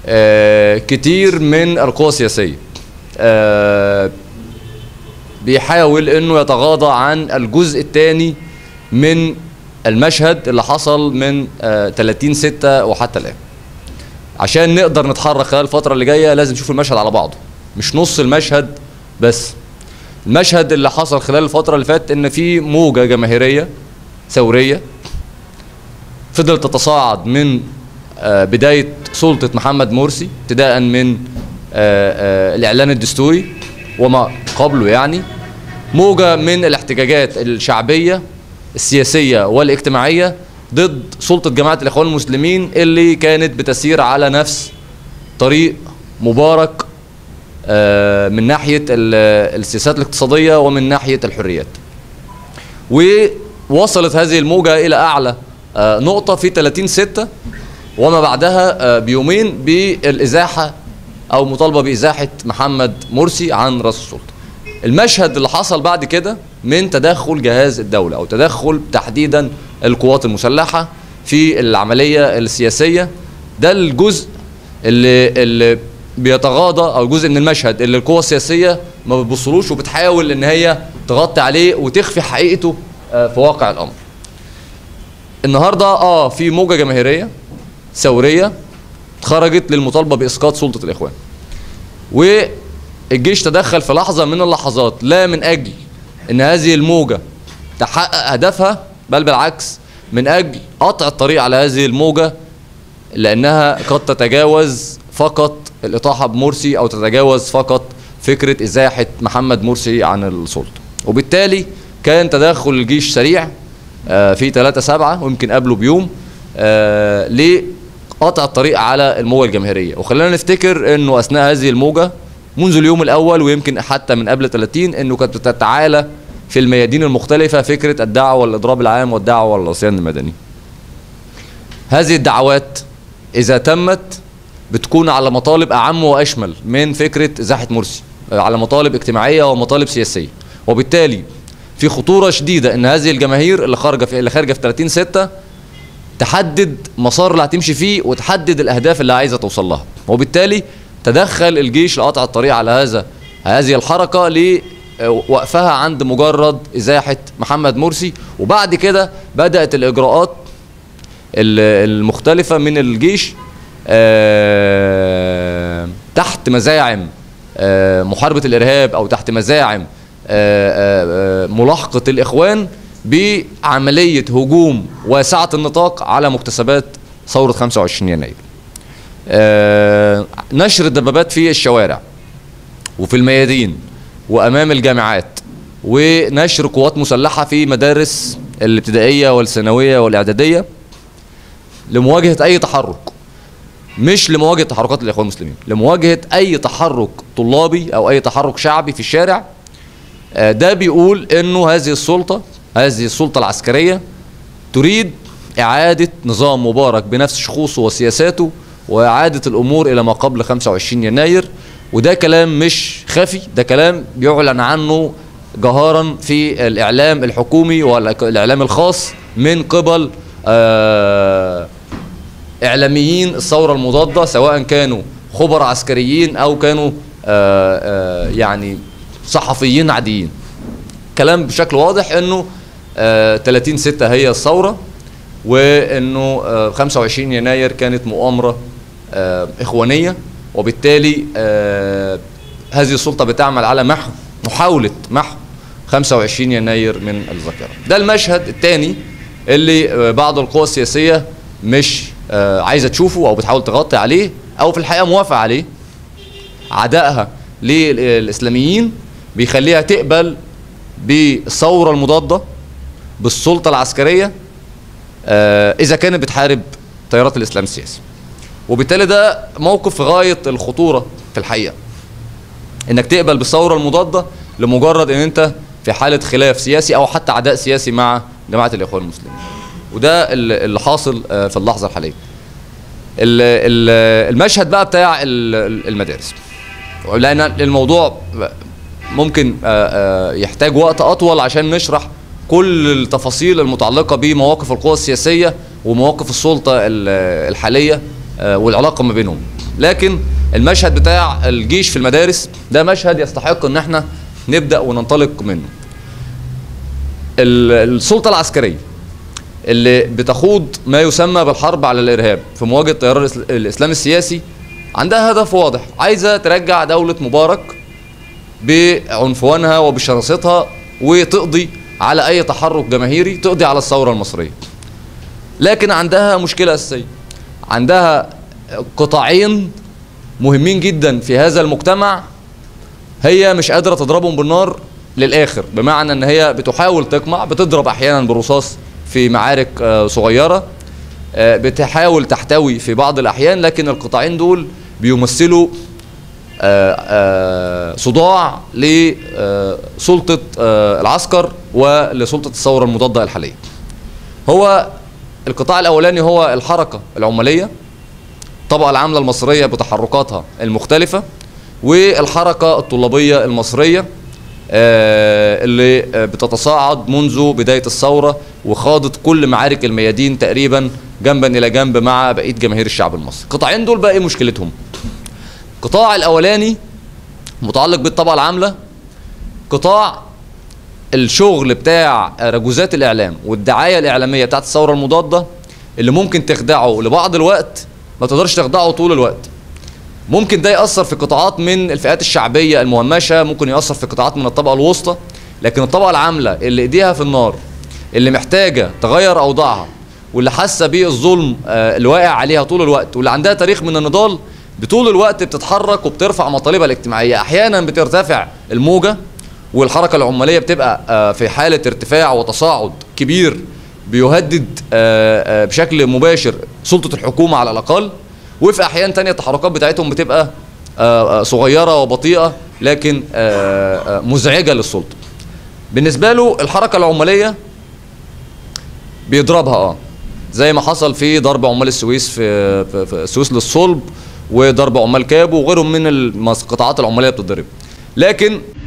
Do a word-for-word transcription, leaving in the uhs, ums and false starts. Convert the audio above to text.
آه كتير من القوى السياسيه آه بيحاول انه يتغاضى عن الجزء الثاني من المشهد اللي حصل من آه ثلاثين ستة وحتى الان. عشان نقدر نتحرك خلال الفتره اللي جايه لازم نشوف المشهد على بعضه، مش نص المشهد بس. المشهد اللي حصل خلال الفتره اللي فاتت ان في موجه جماهيريه ثوريه فضلت تتصاعد من آه بدايه سلطه محمد مرسي، ابتداء من آه آه الاعلان الدستوري وما قبله، يعني موجه من الاحتجاجات الشعبيه السياسيه والاجتماعيه ضد سلطه جماعه الاخوان المسلمين اللي كانت بتسير على نفس طريق مبارك آه من ناحيه السياسات الاقتصاديه ومن ناحيه الحريات. ووصلت هذه الموجه الى اعلى آه نقطه في ثلاثين ستة وما بعدها آه بيومين بالازاحه او مطالبه بازاحه محمد مرسي عن راس السلطه. المشهد اللي حصل بعد كده من تدخل جهاز الدوله او تدخل تحديدا القوات المسلحه في العمليه السياسيه، ده الجزء اللي اللي بيتغاضى او جزء من المشهد اللي القوى السياسيه ما بتبصلوش وبتحاول ان هي تغطي عليه وتخفي حقيقته آه في واقع الامر. النهارده اه في موجه جماهيريه ثوريه خرجت للمطالبه باسقاط سلطه الاخوان، والجيش تدخل في لحظه من اللحظات لا من اجل ان هذه الموجه تحقق هدفها، بل بالعكس من اجل قطع الطريق على هذه الموجه، لانها قد تتجاوز فقط الاطاحه بمرسي او تتجاوز فقط فكره ازاحه محمد مرسي عن السلطه. وبالتالي كان تدخل الجيش سريع آه في ثلاثة سبعة ويمكن قبله بيوم آه لقطع الطريق على الموجه الجماهيريه. وخلينا نفتكر انه اثناء هذه الموجه منذ اليوم الاول ويمكن حتى من قبل ثلاثين انه كانت تتعالى في الميادين المختلفه فكره الدعوه والاضراب العام والدعوه والعصيان المدني. هذه الدعوات اذا تمت بتكون على مطالب اعم واشمل من فكره ازاحه مرسي، على مطالب اجتماعيه ومطالب سياسيه. وبالتالي في خطوره شديده ان هذه الجماهير اللي خارجه في اللي خارجه في ثلاثين ستة تحدد مسار اللي هتمشي فيه وتحدد الاهداف اللي عايزه توصل لها. وبالتالي تدخل الجيش لقطع الطريق على هذا هذه الحركه لوقفها عند مجرد ازاحه محمد مرسي. وبعد كده بدات الاجراءات المختلفه من الجيش آه تحت مزاعم آه محاربه الارهاب او تحت مزاعم آه آه ملاحقه الاخوان بعمليه هجوم واسعه النطاق على مكتسبات ثوره خمسة وعشرين يناير. آه نشر الدبابات في الشوارع وفي الميادين وامام الجامعات، ونشر قوات مسلحه في مدارس الابتدائيه والثانويه والاعداديه لمواجهه اي تحرك، مش لمواجهه تحركات الاخوان المسلمين، لمواجهه اي تحرك طلابي او اي تحرك شعبي في الشارع. آه ده بيقول انه هذه السلطه هذه السلطه العسكريه تريد اعاده نظام مبارك بنفس شخوصه وسياساته واعاده الامور الى ما قبل خمسة وعشرين يناير. وده كلام مش خفي، ده كلام بيعلن عنه جهارا في الاعلام الحكومي والاعلام الخاص من قبل آه اعلاميين الثوره المضاده، سواء كانوا خبراء عسكريين او كانوا آه آه يعني صحفيين عاديين. كلام بشكل واضح انه آه ثلاثين ستة هي الثوره، وانه آه خمسة وعشرين يناير كانت مؤامره آه اخوانيه، وبالتالي آه هذه السلطه بتعمل على محو محاوله محو خمسة وعشرين يناير من الذاكره. ده المشهد الثاني اللي آه بعض القوى السياسيه مش آه عايزه تشوفه او بتحاول تغطي عليه او في الحقيقه موافقه عليه. عدائها للاسلاميين بيخليها تقبل بالثوره المضاده بالسلطه العسكريه آه اذا كانت بتحارب تيارات الاسلام السياسي. وبالتالي ده موقف في غايه الخطوره في الحقيقه، انك تقبل بالثوره المضاده لمجرد ان انت في حاله خلاف سياسي او حتى عداء سياسي مع جماعه الاخوان المسلمين. وده اللي حاصل في اللحظه الحاليه. المشهد بقى بتاع المدارس، لان الموضوع ممكن يحتاج وقت اطول عشان نشرح كل التفاصيل المتعلقه بمواقف القوى السياسيه ومواقف السلطه الحاليه والعلاقه ما بينهم. لكن المشهد بتاع الجيش في المدارس ده مشهد يستحق ان احنا نبدأ وننطلق منه. السلطة العسكرية اللي بتخوض ما يسمى بالحرب على الإرهاب في مواجهة تيار الإسلام السياسي عندها هدف واضح، عايزة ترجع دولة مبارك بعنفوانها وبشراستها وتقضي على أي تحرك جماهيري، تقضي على الثورة المصرية. لكن عندها مشكلة أساسية، عندها قطاعين مهمين جدا في هذا المجتمع هي مش قادرة تضربهم بالنار للآخر، بمعنى أن هي بتحاول تقمع، بتضرب أحيانا بالرصاص في معارك صغيرة، بتحاول تحتوي في بعض الأحيان، لكن القطاعين دول بيمثلوا صداع لسلطة العسكر ولسلطة الثورة المضادة الحالية. هو القطاع الأولاني هو الحركة العمالية، الطبقة العاملة المصرية بتحركاتها المختلفة، والحركة الطلابية المصرية اللي بتتصاعد منذ بداية الثورة وخاضت كل معارك الميادين تقريبا جنبا إلى جنب مع بقية جماهير الشعب المصري. القطاعين دول بقى إيه مشكلتهم؟ القطاع الأولاني متعلق بالطبقة العاملة، قطاع الشغل بتاع رجوزات الإعلام والدعاية الإعلامية بتاعت الثورة المضادة اللي ممكن تخدعه لبعض الوقت، ما تقدرش تخدعه طول الوقت. ممكن ده يأثر في قطاعات من الفئات الشعبية المهمشة، ممكن يأثر في قطاعات من الطبقة الوسطى، لكن الطبقة العاملة اللي ايديها في النار، اللي محتاجة تغير أوضاعها، واللي حاسة بالظلم اللي واقع عليها طول الوقت، واللي عندها تاريخ من النضال، بطول الوقت بتتحرك وبترفع مطالبها الاجتماعية. أحيانا بترتفع الموجة والحركة العمالية بتبقى في حالة ارتفاع وتصاعد كبير بيهدد بشكل مباشر سلطة الحكومة على الأقل، وفي أحيان تانية التحركات بتاعتهم بتبقى صغيرة وبطيئة لكن مزعجة للسلطة. بالنسبة له الحركة العمالية بيضربها اه زي ما حصل في ضرب عمال السويس في, في, في السويس للصلب، وضرب عمال كابو وغيرهم من القطاعات العمالية بتضرب، لكن